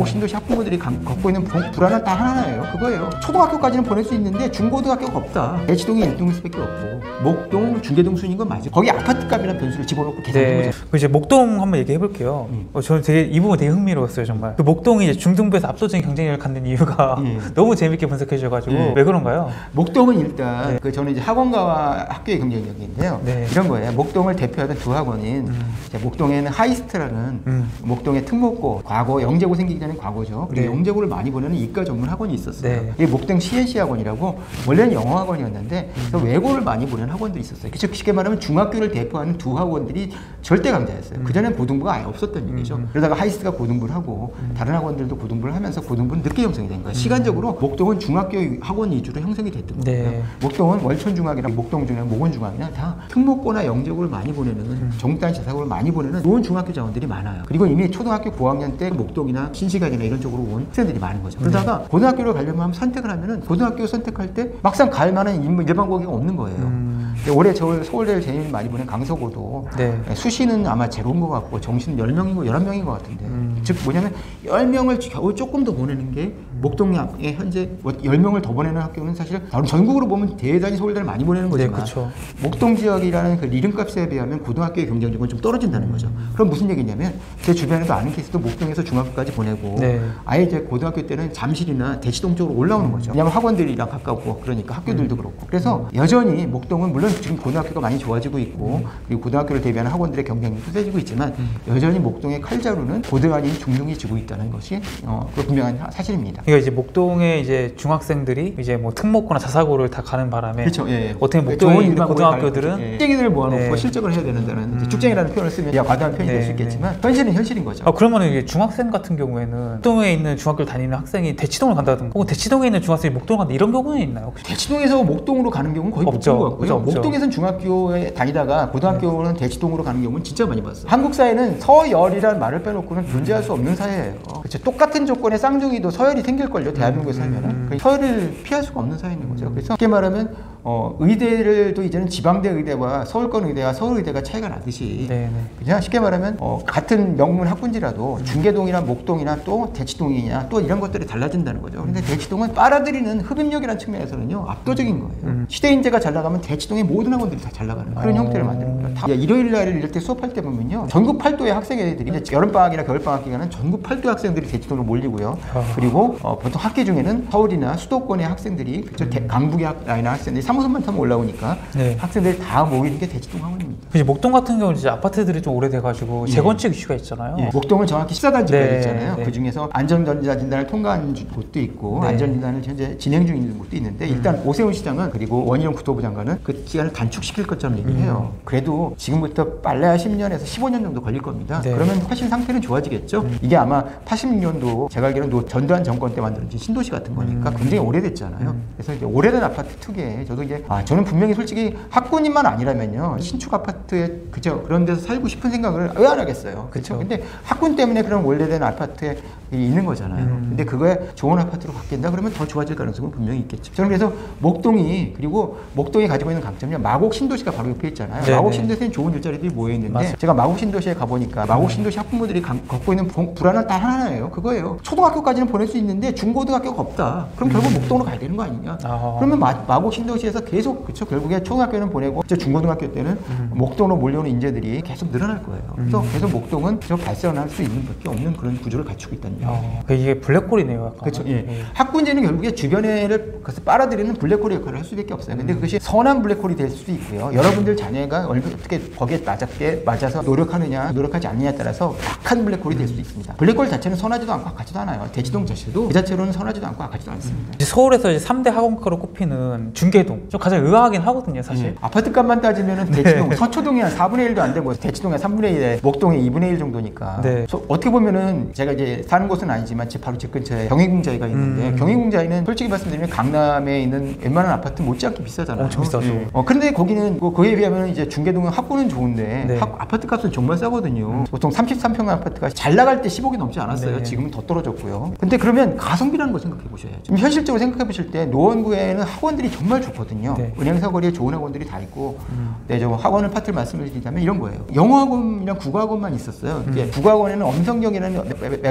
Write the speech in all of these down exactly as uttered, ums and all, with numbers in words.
마곡 신도시 학부모들이 감, 겪고 있는 불- 불안은 딱 하나예요. 그거예요. 초등학교까지는 보낼 수 있는데 중고등학교가 없다. 대치동이 일 동수밖에 없고 목동, 중계동 순인 건 맞아요. 거기 아파트값이라는 변수를 집어넣고 계산해 보자. 네. 이제 목동 한번 얘기해 볼게요. 음. 어, 저는 되게 이 부분 되게 흥미로웠어요, 정말. 그 목동이 이제 중등부에서 압도적인 경쟁력을 갖는 이유가 예. 너무 재밌게 분석해 주셔가지고 예. 왜 그런가요? 목동은 일단 네. 그 저는 이제 학원가와 학교의 경쟁력인데요. 네. 이런 거예요. 목동을 대표하던 두 학원인 음. 이제 목동에는 하이스트라는 음. 목동의 특목고, 과거 영재고 생기기 전에 과거죠. 그리고 네. 영재고를 많이 보내는 이과 전문 학원이 있었어요. 네. 이게 목동 씨엔씨 학원이라고 원래는 영어 학원이었는데 음. 그 외고를 많이 보내는 학원들이 있었어요. 즉 쉽게 말하면 중학교를 대표하는 두 학원들이 절대 강자였어요. 음. 그전엔 고등부가 아예 없었던 얘기죠. 음. 그러다가 하이스트가 고등부를 하고 음. 다른 학원들도 고등부를 하면서 고등부는 늦게 형성이 된 거예요. 시간적으로 목동은 중학교 학원 위주로 형성이 됐던 네. 거예요. 목동은 월천중학이나 목동중학, 모건중학이나 다 특목고나 영재고를 많이 보내는 음. 정단 자사고를 많이 보내는 좋은 중학교 자원들이 많아요. 그리고 이미 초등학교 고학년 때 목동이나 신시각이나 이런 쪽으로 온 학생들이 많은 거죠. 그러다가 고등학교를 가려면 하면 선택을 하면은 고등학교 선택할 때 막상 갈 만한 일반 고기가 없는 거예요. 음. 올해 저 서울대를 제일 많이 보낸 강서고도 네. 수시는 아마 제로인 것 같고 정시는 열 명이고 열한 명인 것 같은데 음. 즉 뭐냐면 열 명을 겨우 조금 더 보내는 게 목동에 현재 열 명을 더 보내는 학교는 사실 다른 전국으로 보면 대단히 서울대를 많이 보내는 네, 거지만 그렇죠. 목동 지역이라는 그 리듬값에 비하면 고등학교의 경쟁력은 좀 떨어진다는 거죠. 그럼 무슨 얘기냐면 제 주변에도 아는 케이스도 목동에서 중학교까지 보내고 네. 아예 이제 고등학교 때는 잠실이나 대치동 쪽으로 올라오는 거죠. 왜냐하면 학원들이랑 가깝고 그러니까 학교들도 음. 그렇고 그래서 여전히 목동은 물론 지금 고등학교가 많이 좋아지고 있고 그리고 고등학교를 대비하는 학원들의 경쟁력도 세지고 있지만 여전히 목동의 칼자루는 고등 아닌 중등이 지고 있다는 것이 어, 그 분명한 사실입니다. 그러니까 이제 목동에 이제 중학생들이 이제 뭐 특목고나 자사고를 다 가는 바람에 그렇죠. 예. 어떻게 그 목동에 좋은 있는 일반 고등학교들은 예. 축쟁이들을 모아놓고 네. 실적을 해야 된다는 음. 축쟁이라는 표현을 쓰면 야 과도한 표현이 될 수 네, 있겠지만 현실은 현실인 거죠. 아 그러면 이게 중학생 같은 경우에는 목동에 있는 중학교를 다니는 학생이 대치동을 간다든가 혹은 대치동에 있는 중학생이 목동을 간다 이런 경우는 있나요? 혹시? 대치동에서 목동으로 가는 경우는 거의 없죠. 못 본 것 같고요. 그죠, 없죠. 목동에서는 중학교에 다니다가 고등학교는 대치동으로 가는 경우는 진짜 많이 봤어요. 한국 사회는 서열이라는 말을 빼놓고는 존재할 수 없는 사회예요. 그렇죠. 똑같은 조건의 쌍둥이도 서열이 생길걸요. 대한민국에 살면은. 음. 그 서열을 피할 수가 없는 사회인 거죠. 그래서 쉽게 말하면 어, 의대를 또 이제는 지방대 의대와 서울권 의대와 서울의대가 차이가 나듯이 네네. 그냥 쉽게 말하면 어, 같은 명문 학군지라도 중계동이나 목동이나 또 대치동이냐 또 이런 것들이 달라진다는 거죠. 근데 대치동은 빨아들이는 흡입력이라는 측면에서는요 압도적인 거예요. 음. 시대인재가 잘 나가면 대치동의 모든 학원들이 다 잘 나가는 그런 어. 형태를 만드는 거예요. 다 일요일 날 이럴 때 수업할 때 보면요 전국 팔도의 학생애들이 이제 여름방학이나 겨울방학 기간은 전국 팔도 학생들이 대치동으로 몰리고요. 어. 그리고 어, 보통 학기 중에는 서울이나 수도권의 학생들이 그쵸, 음. 대- 강북의 학, 라인의 학생들이 삼 호선만 타면 올라오니까 네. 학생들이 다 모이는 게 대치동 학원입니다. 이제 목동 같은 경우는 이제 아파트들이 좀 오래돼가지고 예. 재건축 이슈가 있잖아요. 예, 목동은 정확히 십사 단지가 네, 있잖아요. 네. 그 중에서 안전전자진단을 통과한 주- 곳도 있고 네. 안전진단을 현재 진행 중인 곳도 있는데 일단 오세훈 시장은 그리고 원희룡 국토부 장관은 그 기간을 단축시킬 것처럼 얘기를 해요. 음. 그래도 지금부터 빨라야 십 년에서 십오 년 정도 걸릴 겁니다. 네. 그러면 훨씬 상태는 좋아지겠죠. 음. 이게 아마 팔십육 년도 제가 알기로는 노- 전두환 정권 때 만들어진 신도시 같은 거니까 음. 굉장히 오래됐잖아요. 음. 그래서 이제 오래된 아파트 특유의 저도 이제 아 저는 분명히 솔직히 학군인만 아니라면요 신축 아파트에 그죠 그런 데서 살고 싶은 생각을 왜 안 하겠어요. 그렇죠. 그쵸. 근데 학군 때문에 그런 오래된 아파트에 있는 거잖아요. 음. 근데 그거에 좋은 아파트로 바뀐다 그러면 더 좋아질 가능성은 분명히 있겠죠. 저는 그래서 목동이 그리고 목동이 가지고 있는 강점이 마곡 신도시가 바로 옆에 있잖아요. 네네. 마곡 신도시에는 좋은 일자리들이 모여 있는데 맞아요. 제가 마곡 신도시에 가보니까 마곡 신도시 학부모들이 강- 겪고 있는 부- 불안은 딱 하나예요. 그거예요. 초등학교까지는 보낼 수 있는데 중고등학교가 없다. 그럼 결국 목동으로 가야 되는 거 아니냐? 아. 그러면 마, 마곡 신도시에서 계속 그쵸 결국에 초등학교는 보내고 이제 중고등학교 때는 음. 목동으로 몰려오는 인재들이 계속 늘어날 거예요. 그래서 음. 계속 목동은 저 발전할 수 있는 밖에 없는 그런 구조를 갖추고 있다는 얘기예요. 어, 이게 블랙홀이네요. 약간. 그렇죠. 예. 학군지는 결국에 주변에를 그것을 빨아들이는 블랙홀 역할을 할 수밖에 없어요. 근데 그것이 선한 블랙홀이 될 수도 있고요. 여러분들 자녀가 얼마나 어떻게 거기에 맞게 맞아서 노력하느냐, 노력하지 않느냐에 따라서 악한 블랙홀이 될 수도 있습니다. 블랙홀 자체는 선하지도 않고 악하지도 않아요. 대치동 자체도 그 자체로는 선하지도 않고 악하지도 않습니다. 이제 서울에서 이제 삼 대 학원가로 꼽히는 중계동 좀 가장 의아하긴 하거든요, 사실. 예. 아파트 값만 따지면은 대치동, 서초동이 한 사분의 일도 안 되고 대치동에 삼분의 일에 목동에 이분의 일 정도니까. 네. 소- 어떻게 보면은 제가 이제 사는 곳은 아니지만 제 바로 제 근처에 경희궁자이가 있는데 음. 경희궁자이는 솔직히 말씀드리면 강남에 있는 웬만한 아파트 못지않게 비싸잖아요. 엄청 비싸죠. 예. 어, 그런데 거기는 그- 거기에 비하면 이제 중계동은 학구는 좋은데 네. 학- 아파트 값은 정말 싸거든요. 보통 삼십삼 평 아파트가 잘 나갈 때 십억이 넘지 않았어요. 네. 지금은 더 떨어졌고요. 근데 그러면 가성비라는 걸 생각해 보셔야죠. 지금 현실적으로 생각해 보실 때 노원구에는 학원들이 정말 좋거든요. 네. 은행 사거리에 좋은 학원들이 다 있고 음. 네, 저 학원을 파트를 말씀을 드리자면 이런 거예요. 영어학원이랑 국어학원만 있었어요. 이제 음. 국어학원에는 엄성경이라는 메- 메- 메가스터디의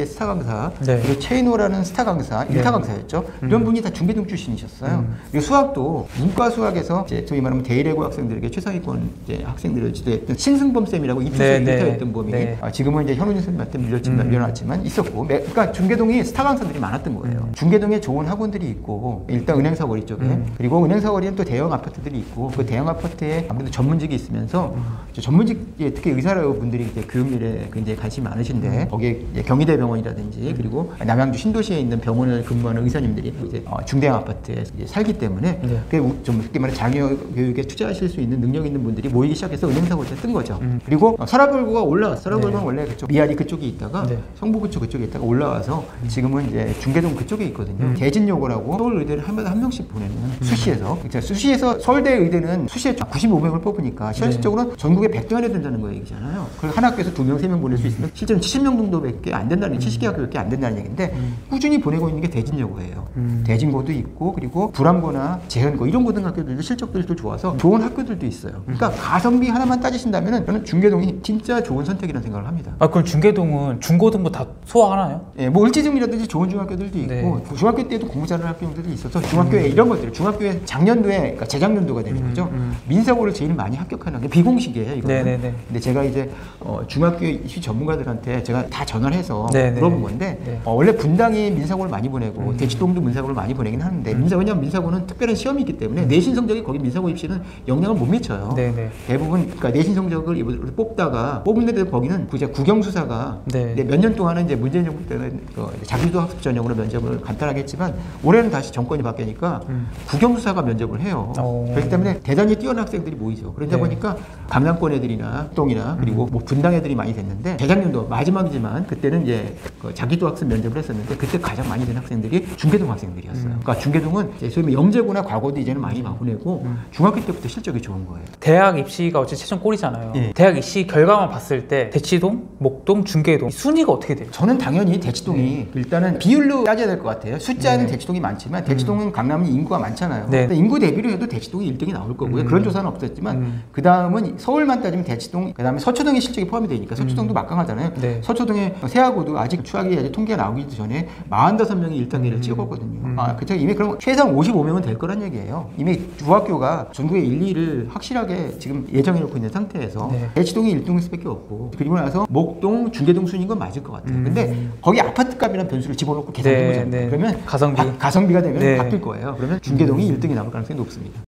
스타 강사, 네. 그리고 최인호라는 스타 강사, 네. 일타 강사였죠. 이런 분이 다 중계동 출신이셨어요. 음. 그리고 수학도 문과 수학에서 이제 소위 말하면 대일외고 학생들에게 최상위권 이제 학생들을 지도했던 신승범 쌤이라고 이투 네, 쌤 네. 일타였던 분이 네. 아, 지금은 이제 현우진 선생님한테 밀렸지만 음. 밀려났지만 있었고, 매- 그러니까 중계동이 스타 강사들이 많았던 거예요. 음. 중계동에 좋은 학원들이 있고 일단 은행사거리 쪽에 음. 그리고 은행사거리는 또 대형 아파트들이 있고 그 대형 아파트에 아무래도 전문직이 있으면서 음. 전문직 특히 의사분들이 이제 교육일에 굉장히 관심이 많으신데 거기에 이제 경희대 병원이라든지 그리고 남양주 신도시에 있는 병원을 근무하는 의사님들이 이제 어, 중대형 아파트에 이제 살기 때문에 네. 그게 우- 좀 쉽게 말해 자녀 교육에 투자하실 수 있는 능력 있는 분들이 모이기 시작해서 은행사거리에 뜬 거죠. 음. 그리고 어, 서라벌구가 올라왔어. 서라벌구는 네. 원래 그쪽 미아리 그쪽에 있다가 네. 성북구 쪽 그쪽에 있다가 올라와서 지금은 이제 중계동 그쪽에 있거든요. 음. 대진여고라고 서울 의대를 한 번에 한 명씩 보내는 수시에서 그러니까 수시에서 서울대 의대는 수시에 구십오 명을 뽑으니까 현실적으로 전국에 백 등 안에 든다는 거 얘기잖아요. 그래서 한 학교에서 두 명, 세 명 보낼 수 있으면 실제로는 칠십 명 정도밖에 안 된다는 칠십 개 학교밖에 안 된다는 얘기인데 꾸준히 보내고 있는 게 대진여고예요. 음. 대진고도 있고 그리고 불암고나 재현고 이런 고등학교들도 실적들도 좋아서 좋은 학교들도 있어요. 그러니까 가성비 하나만 따지신다면 저는 중계동이 진짜 좋은 선택이라는 생각을 합니다. 아 그럼 중계동은 중고등부 다 소화하나요? 예, 뭐 을지중이라든지 좋은 중학교들도 있고 네. 중학교 때도 공부 잘하는 학교들이 있어서 중학교에 이런 것들 중학교에 작년도에 그러니까 재작년도가 되는 거죠. 음. 민사고를 제일 많이 합격하는 게 비공식이에요. 이거는. 네네네. 근데 제가 이제 어, 중학교 이슈 전문가들한테 제가 다 전화를 해서 네네. 물어본 건데 네. 어, 원래 분당이 민사고를 많이 보내고 음. 대치동도 민사고를 많이 보내긴 하는데 민사 왜냐면 민사고는 특별한 시험이 있기 때문에 내신 성적이 거기 민사고 입시는 영향을 못 미쳐요. 네네. 대부분 그러니까 내신 성적을 이번에 뽑다가 뽑는데도 거기는 구제 국영수사가 네. 몇 년 동안은 이제 문재인 정부 때는 그 자기도 학습 전형으로 면접을 간단하게 했지만 올해는 다시 정권이 바뀌니까 음. 국영수사가 면접을 해요. 오. 그렇기 때문에 대단히 뛰어난 학생들이 모이죠. 그러다 네. 보니까 강남권 애들이나 동이나 그리고 뭐 분당 애들이 많이 됐는데 재작년도 마지막이지만 그때는 이제 그 자기도 학습 면접을 했었는데 그때 가장 많이 된 학생들이 중계동 학생들이었어요. 음. 그러니까 중계동은 이제 소위 영재고나 과거도 이제는 많이 보내고 음. 중학교 때부터 실적이 좋은 거예요. 대학 입시가 어째 최종 꼴이잖아요. 예. 대학 입시 결과만 봤을 때 대치동, 목동, 중계동 순위가 어떻게 돼요? 저는 당연히 대치동이 일단은 비율로 따져야 될 것 같아요. 숫자는 네. 대치동이 많지만 대치동은 강남은 인구가 많잖아요. 네. 근데 인구 대비로 해도 대치동이 일 등이 나올 거고요. 음. 그런 조사는 없었지만 음. 그 다음은 서울만 따지면 대치동, 그 다음에 서초동의 실적이 포함이 되니까 서초동도 음. 막강하잖아요. 네. 서초동의 세하고도 아직 추하게 아직 통계가 나오기 전에 사십오 명이 일 단계를 음. 찍었거든요. 음. 아, 그쵸. 이미 그럼 최소한 오십오 명은 될 거란 얘기예요. 이미 중학교가 전국의 일, 이를 확실하게 지금 예정해 놓고 있는 상태에서 네. 대치동이 일 등일 수밖에 없고 그리고 나서 목동, 중계동 순인 건 맞을 것 같아요. 음. 근데 거기 아파트 값이라는 변수를 집어넣고 계산해 네, 보잖아요. 네. 그러면 가성비. 가, 가성비가 되면 네. 바뀔 거예요. 그러면 중계동이 일 등이 나올 가능성이 높습니다.